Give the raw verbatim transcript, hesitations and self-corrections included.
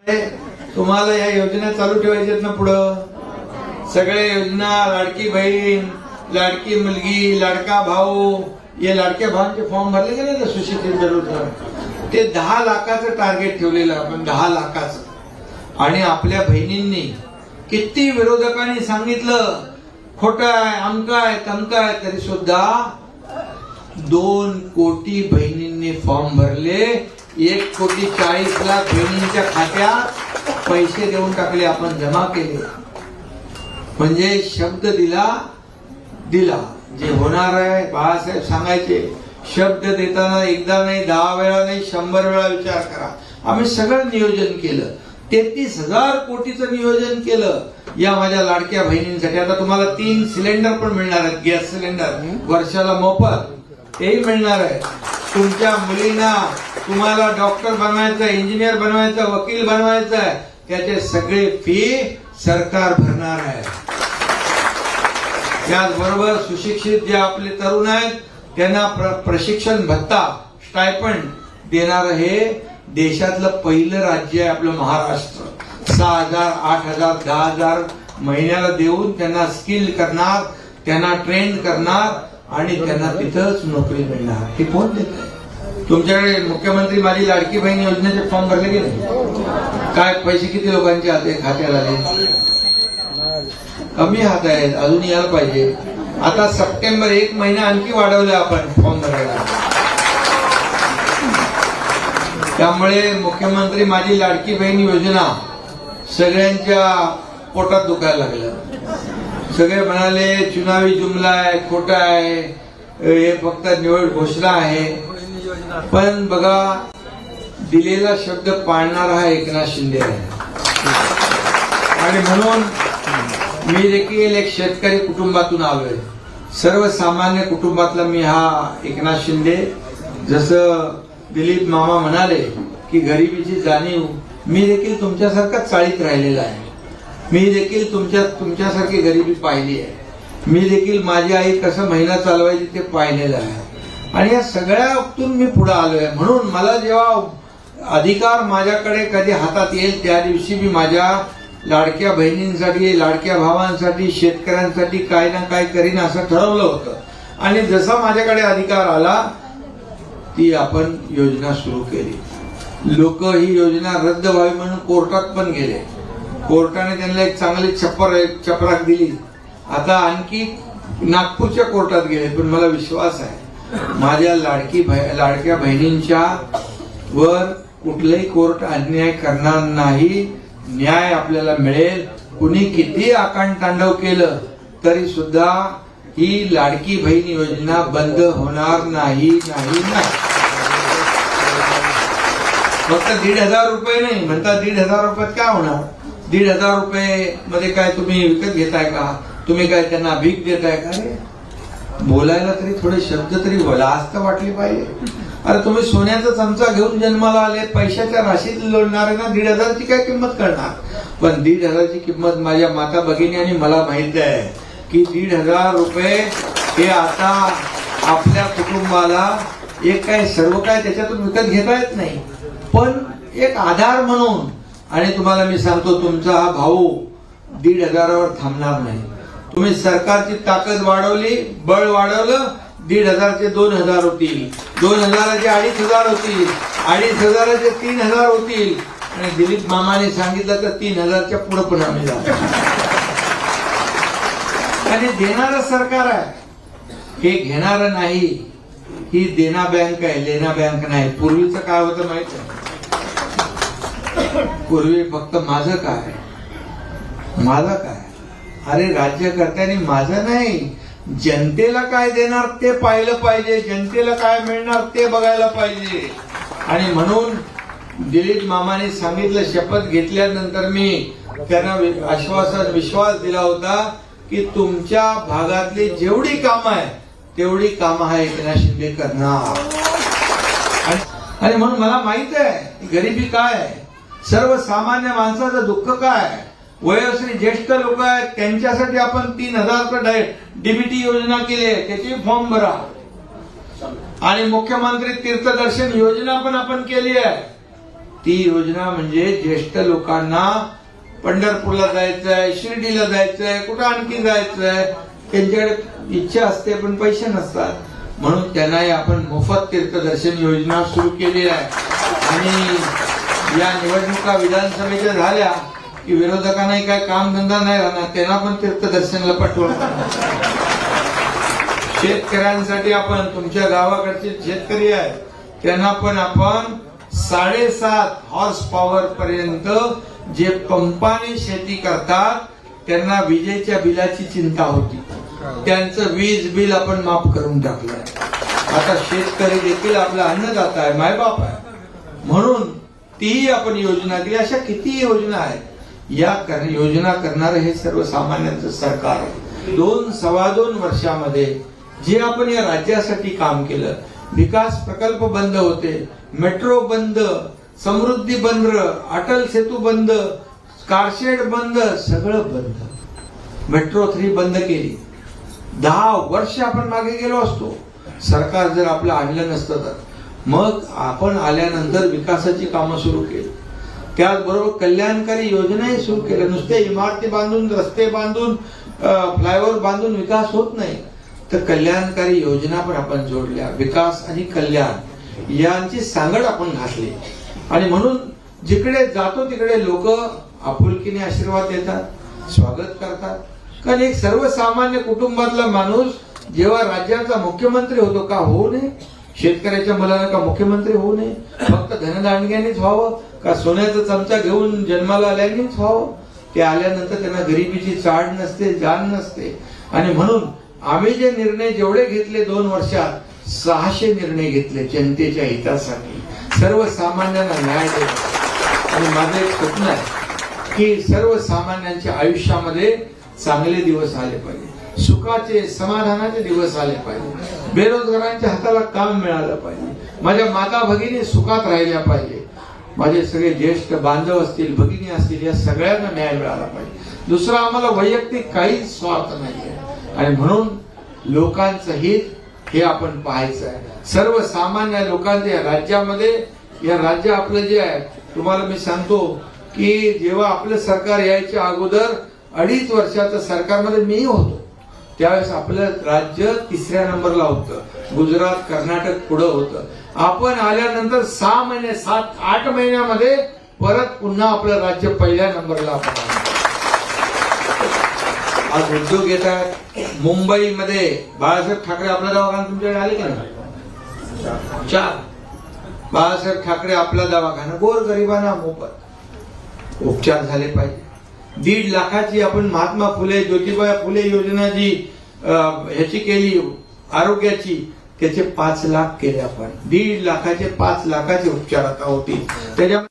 तुम्हाला या योजना चालू ठेवायच्यात ना पुढं. सगळे योजना, लाडकी बहीण, लाडकी मुलगी, लाडका भाऊ, या लाडक्या भावांचे फॉर्म भरले गेले ना सुशिक्षित बेरोजगार, ते दहा लाखाचं टार्गेट ठेवलेलं आपण, दहा लाखाचं. आणि आपल्या बहिणींनी किती विरोधकांनी सांगितलं खोटं आहे, अमका आहे, तमका आहे, तरी सुद्धा दोन कोटी बहिणींनी फॉर्म भरले. एक कोटी चाळीस लाख बहिणींच्या खात्यात पैसे देऊन टाकले, आपण जमा केले. म्हणजे शब्द दिला दिला जे होणार आहे. बाळासाहेब सांगायचे, शब्द देताना एकदा नाही, दहा वेळा नाही, शंभर वेळा विचार करा. आम्ही सगळं नियोजन केलं, तेहतीस हजार कोटीचं नियोजन केलं या माझ्या लाडक्या बहिणींसाठी. आता तुम्हाला तीन सिलेंडर पण मिळणार आहेत, गॅस सिलेंडर वर्षाला मोफत, तेही मिळणार आहे. तुमच्या मुलींना, तुम्हाला डॉक्टर बनवायचं, इंजिनियर बनवायचं, वकील बनवायचं आहे, त्याचे सगळे फी सरकार भरणार आहे. त्याचबरोबर सुशिक्षित जे आपले तरुण आहेत त्यांना प्रशिक्षण भत्ता, स्टायपंड देणार हे देशातलं पहिलं राज्य आहे आपलं महाराष्ट्र. सहा हजार, आठ हजार, दहा हजार महिन्याला देऊन त्यांना स्किल करणार, त्यांना ट्रेन करणार आणि त्यांना तिथंच नोकरी मिळणार. हे कोण देत आहे? तुमच्याकडे मुख्यमंत्री माझी लाडकी बहीण योजनेचे फॉर्म भरले गेले काय? पैसे किती लोकांचे हाते खात्यात आले? कमी हात आहेत, अजून यायला पाहिजे. आता सप्टेंबर एक महिना आणखी वाढवले आपण फॉर्म भरायला. त्यामुळे मुख्यमंत्री माझी लाडकी बहीण योजना सगळ्यांच्या पोटात दुखायला लागलं. सगळे म्हणाले चुनावी जुमला आहे, खोटा आहे, हे फक्त निवड घोषणा आहे. पण बघा, दिलेला शब्द पाळणारा हा एकनाथ शिंदे आहे. आणि म्हणून मी देखील एक शेतकरी कुटुंबातून आलोय, सर्वसामान्य कुटुंबातला मी हा एकनाथ शिंदे. जसं दिलीप मामा म्हणाले की गरिबीची जाणीव, मी देखील तुमच्यासारखाच चाळीत राहिलेला आहे. मी देखील तुमच्या तुमच्यासारखी गरिबी पाहिली आहे. मी देखील माझी आई कसं महिना चालवायची ते पाहिलेलं आहे. आणि या सगळ्यातून मी पुढे आलोय. म्हणून मला जेव्हा अधिकार माझ्याकडे कधी हातात येईल त्या दिवशी मी माझ्या लाडक्या बहिणींसाठी, लाडक्या भावांसाठी, शेतकऱ्यांसाठी काय ना काय करीन असं ठरवलं होतं. आणि जसा माझ्याकडे अधिकार आला ती आपण योजना सुरू केली. लोक ही योजना रद्द व्हावी म्हणून कोर्टात पण गेले. कोर्टाने त्यांना एक चांगली छप्पर चपराक दिली. आता आणखी नागपूरच्या कोर्टात गेले. पण मला विश्वास आहे माझ्या लाडकी लाडक्या बहिणींच्या वर कुठलंही कोर्ट अन्याय करणार नाही. न्याय आपल्याला मिळेल. कुणी किती आकांड तांडव केलं तरी सुद्धा ही लाडकी बहीण योजना बंद होणार नाही नाही नाही. फक्त दीड हजार रुपये नाही म्हणतात. दीड हजार रुपयात काय होणार? दीड हजार रुपये मध्ये काय तुम्ही विकत घेताय का? तुम्ही काय त्यांना भीक देताय का? रे बोलायला तरी थोडे शब्द तरी लाजत वाटली पाहिजे. अरे तुम्ही सोन्याचा चमचा घेऊन जन्माला आले, पैशाच्या राशीत लोळणारे ना, दीड हजारची काय किंमत करणार? पण दीड हजारची किंमत माझ्या माता भगिनी आणि मला माहित आहे की दीड हजार रुपये हे आता आपल्या कुटुंबाला एक काय सर्व काय त्याच्यातून विकत घेता येत नाही, पण एक आधार म्हणून. आणि तुम्हाला मी सांगतो, तुमचा हा भाऊ दीड हजारावर थांबणार नाही. तुम्ही सरकारची ताकद वाढवली, बळ वाढवलं, दीड हजारचे दोन हजार होतील, दोन हजाराचे अडीच हजार होतील, अडीच हजाराचे तीन हजार होतील. आणि दिलीप मामाने सांगितलं तर तीन हजारच्या पुढे पण आम्ही जातो. आणि देणारं सरकार आहे, हे घेणारं नाही. ही देना बँक आहे, लेना बँक नाही. पूर्वीचं काय होतं माहित आहे? पूर्वी फक्त माझं काय, माझं काय. अरे राज्यकर्त्यांनी माझं नाही, जनतेला काय देणार ते पाहिलं पाहिजे, जनतेला काय मिळणार ते बघायला पाहिजे. आणि म्हणून दिलीप मामाने सांगितलं, शपथ घेतल्यानंतर मी त्यांना आश्वासन, विश्वास दिला होता की तुमच्या भागातली जेवढी कामं आहे तेवढी कामं आहे एकनाथ शिंदे करणार. आणि म्हणून मला माहित आहे गरिबी काय आहे, सर्वसामान्य माणसाचं दुःख काय. वयोश्री ज्येष्ठ लोक आहेत त्यांच्यासाठी आपण तीन हजार डीबीटी योजना केली आहे, त्याची फॉर्म भरा. आणि मुख्यमंत्री तीर्थदर्शन योजना पण आपण केली आहे. ती योजना म्हणजे ज्येष्ठ लोकांना पंढरपूरला जायचंय, शिर्डीला जायचंय, कुठं आणखी जायचंय, त्यांच्याकडे इच्छा असते पण पैसे नसतात, म्हणून त्यांनाही आपण मोफत तीर्थदर्शन योजना सुरू केली आहे. आणि या निवडणुका विधानसभेच्या झाल्या की विरोधकांनाही काय कामधंदा नाही राहणार, त्यांना पण तीर्थदर्शनला पाठवलं. शेतकऱ्यांसाठी आपण, तुमच्या गावाकडचे शेतकरी आहेत त्यांना पण आपण साडेसात हॉर्स पॉवर पर्यंत जे पंपाने शेती करतात त्यांना विजेच्या बिलाची चिंता होती, त्यांचं वीज बिल आपण माफ करून टाकलंय. आता शेतकरी देखील आपला अन्नदाता आहे, मायबाप आहे, म्हणून ती आपण योजना केली. अशा किती योजना आहेत. या योजना करणारं हे सर्वसामान्यांचं सरकार आहे. दोन सव्वा दोन वर्षामध्ये जे आपण या राज्यासाठी काम केलं, विकास प्रकल्प बंद होते, मेट्रो बंद, समृद्धी बंद, अटल सेतू बंद, कारशेड बंद, सगळं बंद. मेट्रो थ्री बंद केली. दहा वर्ष आपण मागे गेलो असतो सरकार जर आपलं आणलं नसतं तर. मग आपण आल्यानंतर विकासाची कामं सुरू केली, त्याचबरोबर कल्याणकारी योजनाही सुरू केल्या. नुसते इमारती बांधून, रस्ते बांधून, फ्लायओव्हर बांधून विकास होत नाही, तर कल्याणकारी योजना पण आपण जोडल्या. विकास आणि कल्याण यांची सांगड आपण घातली. आणि म्हणून जिकडे जातो तिकडे लोक आपुलकीने आशीर्वाद देतात, स्वागत करतात. कारण एक सर्वसामान्य कुटुंबातला माणूस जेव्हा राज्याचा मुख्यमंत्री होतो, का होऊ नये, शेतकऱ्याच्या मुलाला का मुख्यमंत्री होऊ नये, फक्त धनदांडग्यानेच व्हावं का सोन्याचा चमचा घेऊन जन्माला आल्यानेच व्हावं. ते आल्यानंतर त्यांना गरिबीची चाड नसते, जाण नसते. आणि म्हणून आम्ही जे निर्णय जेवढे घेतले दोन वर्षात, सहाशे निर्णय घेतले जनतेच्या हितासाठी, सर्वसामान्यांना न्याय देण्यासाठी. आणि माझं एक स्वप्न आहे की सर्वसामान्यांच्या आयुष्यामध्ये चांगले दिवस आले पाहिजे, सुखाचे समाधानाचे दिवस आले पाहिजे, बेरोजगारांच्या हाताला काम मिळालं पाहिजे, माझ्या माता भगिनी सुखात राहिल्या पाहिजे, माझे सगळे ज्येष्ठ बांधव असतील, भगिनी असतील, या सगळ्यांना न्याय मिळाला पाहिजे. दुसरा आम्हाला वैयक्तिक काहीच स्वार्थ नाहीये. आणि म्हणून लोकांचं हित हे आपण पाहायचं आहे. सर्वसामान्य लोकांच्या या राज्यामध्ये, या राज्य आपलं जे आहे, तुम्हाला मी सांगतो की जेव्हा आपलं सरकार यायच्या अगोदर अडीच वर्षाचं सरकारमध्ये मी होतो, त्यावेळेस आपलं राज्य तिसऱ्या नंबरला होतं, गुजरात कर्नाटक पुढं होतं. आपण आल्यानंतर सहा महिने सात आठ महिन्यामध्ये परत पुन्हा आपलं राज्य पहिल्या नंबरला आपण. आज उद्योग येतात. मुंबईमध्ये बाळासाहेब ठाकरे आपला दवाखाना तुमच्याकडे आले का नाही? चार. बाळासाहेब ठाकरे आपला दवाखाना गोरगरिबांना मोफत उपचार झाले पाहिजे. दीड लाखाची आपण महात्मा फुले ज्योतिबा फुले योजना जी ह्याची केली आरोग्याची, त्याचे पाच लाख केले आपण. दीड लाखाचे पाच लाखाचे उपचार आता होतील. त्याच्या